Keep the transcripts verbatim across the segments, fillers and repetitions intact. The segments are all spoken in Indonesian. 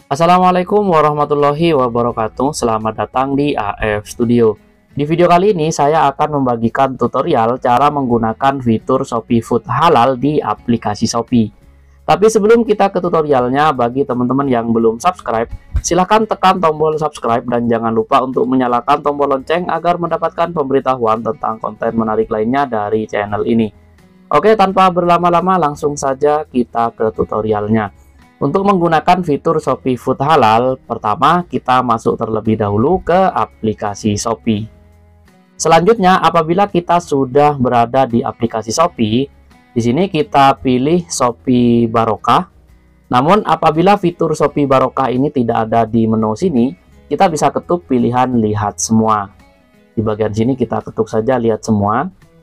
Assalamualaikum warahmatullahi wabarakatuh. Selamat datang di A F Studio. Di video kali ini saya akan membagikan tutorial cara menggunakan fitur Shopee Food Halal di aplikasi Shopee. Tapi sebelum kita ke tutorialnya, bagi teman-teman yang belum subscribe, silahkan tekan tombol subscribe dan jangan lupa untuk menyalakan tombol lonceng agar mendapatkan pemberitahuan tentang konten menarik lainnya dari channel ini. Oke, tanpa berlama-lama langsung saja kita ke tutorialnya. Untuk menggunakan fitur Shopee Food Halal, pertama kita masuk terlebih dahulu ke aplikasi Shopee. Selanjutnya, apabila kita sudah berada di aplikasi Shopee, di sini kita pilih Shopee Barokah. Namun apabila fitur Shopee Barokah ini tidak ada di menu sini, kita bisa ketuk pilihan lihat semua. Di bagian sini kita ketuk saja lihat semua.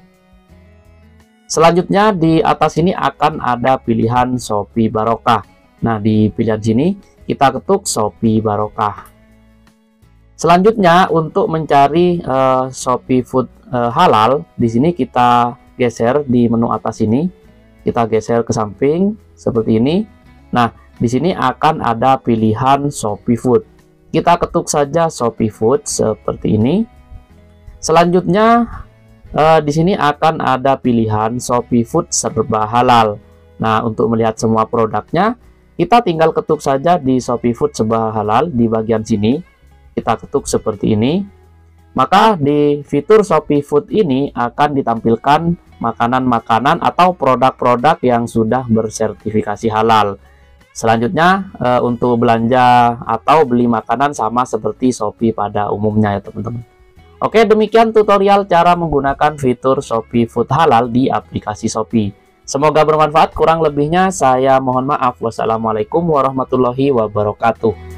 Selanjutnya di atas ini akan ada pilihan Shopee Barokah. Nah, di pilihan sini kita ketuk Shopee Barokah. Selanjutnya untuk mencari uh, Shopee Food uh, Halal, di sini kita geser di menu atas ini. Kita geser ke samping seperti ini. Nah, di sini akan ada pilihan Shopee Food. Kita ketuk saja Shopee Food seperti ini. Selanjutnya uh, di sini akan ada pilihan Shopee Food Serba Halal. Nah, untuk melihat semua produknya, kita tinggal ketuk saja di Shopee Food Serba Halal di bagian sini. Kita ketuk seperti ini. Maka di fitur Shopee Food ini akan ditampilkan makanan-makanan atau produk-produk yang sudah bersertifikasi halal. Selanjutnya e, untuk belanja atau beli makanan sama seperti Shopee pada umumnya ya teman-teman. Oke, demikian tutorial cara menggunakan fitur Shopee Food Halal di aplikasi Shopee. Semoga bermanfaat, kurang lebihnya saya mohon maaf. Wassalamualaikum warahmatullahi wabarakatuh.